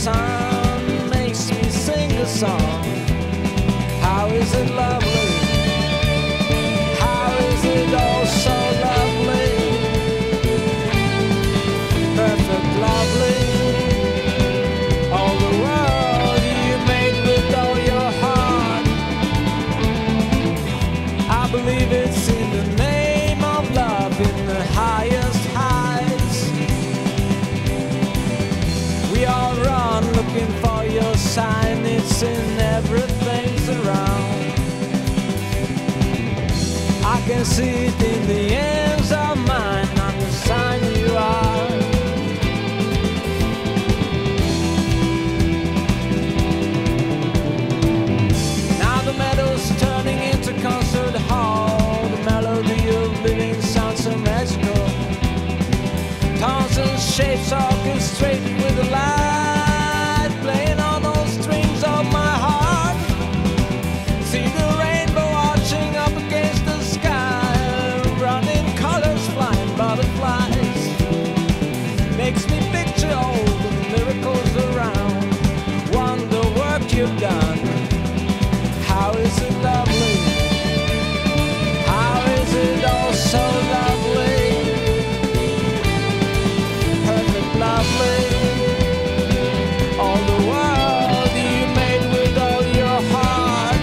sun makes me sing a song. How is it lovely? How is it all so lovely? Perfect lovely. All the world you made with all your heart. I believe it's in the name of love in the highest heights. We all run looking for your sign. It's in everything's around. I can see it in the ends of mine. I'm the sign you are. Now the meadow's turning into concert hall. The melody of living sounds so magical. Tones and shapes orchestrated with the light, playing on those strings of my heart. See the rainbow arching up against the sky, running colors, flying butterflies. Makes me picture all the miracles around. Wonder what you've done. How is it lovely? How is it all so lovely? Perfect lovely. All the world you made with all your heart.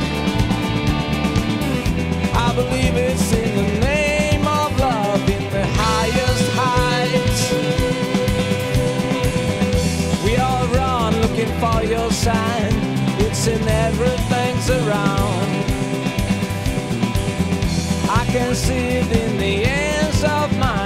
I believe it's in the name of love in the highest heights. We all run looking for your sign. It's in everything's around. I can see it in the ends of my